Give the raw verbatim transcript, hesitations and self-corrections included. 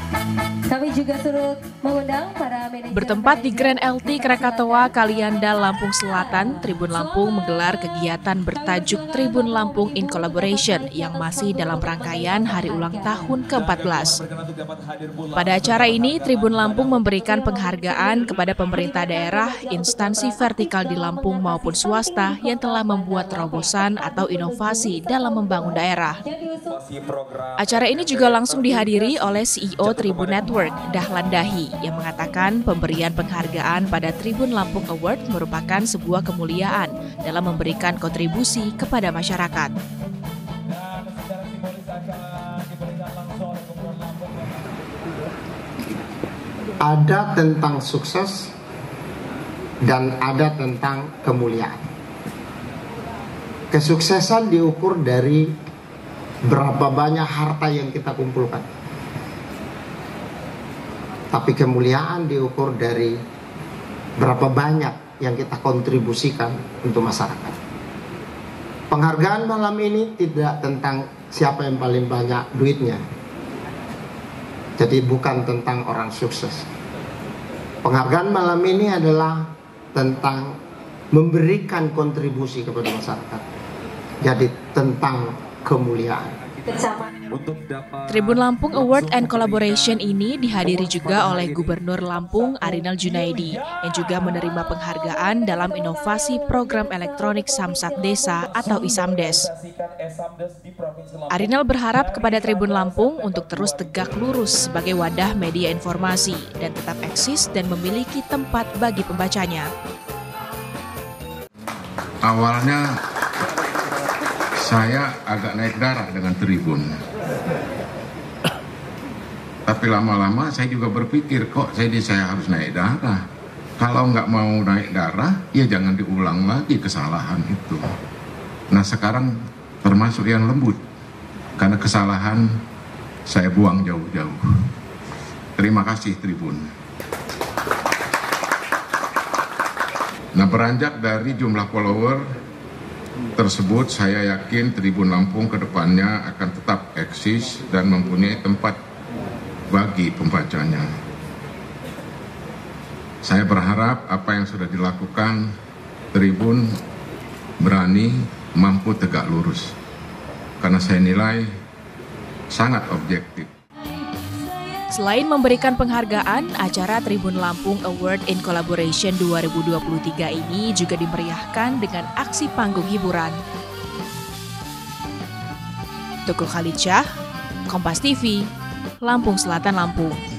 Kami juga turut mengundang para manajer. Bertempat di Grand L T Krakatoa, Kalianda, Lampung Selatan, Tribun Lampung menggelar kegiatan bertajuk Tribun Lampung in Collaboration yang masih dalam rangkaian hari ulang tahun ke empat belas. Pada acara ini, Tribun Lampung memberikan penghargaan kepada pemerintah daerah, instansi vertikal di Lampung maupun swasta yang telah membuat terobosan atau inovasi dalam membangun daerah. Acara ini juga langsung dihadiri oleh C E O Tribun Network, Dahlan Dahi, yang mengatakan pemberian penghargaan pada Tribun Lampung Award merupakan sebuah kemuliaan dalam memberikan kontribusi kepada masyarakat. Ada tentang sukses dan ada tentang kemuliaan. Kesuksesan diukur dari berapa banyak harta yang kita kumpulkan. Tapi kemuliaan diukur dari berapa banyak yang kita kontribusikan untuk masyarakat. Penghargaan malam ini tidak tentang siapa yang paling banyak duitnya. Jadi bukan tentang orang sukses. Penghargaan malam ini adalah tentang memberikan kontribusi kepada masyarakat. Jadi tentang kemuliaan. Tribun Lampung Award and Collaboration ini dihadiri juga oleh Gubernur Lampung Arinal Junaidi yang juga menerima penghargaan dalam inovasi program elektronik Samsat Desa atau Isamdes. Arinal berharap kepada Tribun Lampung untuk terus tegak lurus sebagai wadah media informasi dan tetap eksis dan memiliki tempat bagi pembacanya. Awalnya saya agak naik darah dengan Tribun. Tapi lama-lama saya juga berpikir, kok jadi saya harus naik darah. Kalau nggak mau naik darah, ya jangan diulang lagi kesalahan itu. Nah sekarang termasuk yang lembut. Karena kesalahan saya buang jauh-jauh. Terima kasih Tribun. Nah beranjak dari jumlah follower tersebut, saya yakin Tribun Lampung ke depannya akan tetap eksis dan mempunyai tempat bagi pembacanya. Saya berharap apa yang sudah dilakukan Tribun berani, mampu tegak lurus. Karena saya nilai sangat objektif. Selain memberikan penghargaan, acara Tribun Lampung Award in Collaboration dua ribu dua puluh tiga ini juga dimeriahkan dengan aksi panggung hiburan. Tukul Khalidsyah, Kompas T V, Lampung Selatan, Lampung.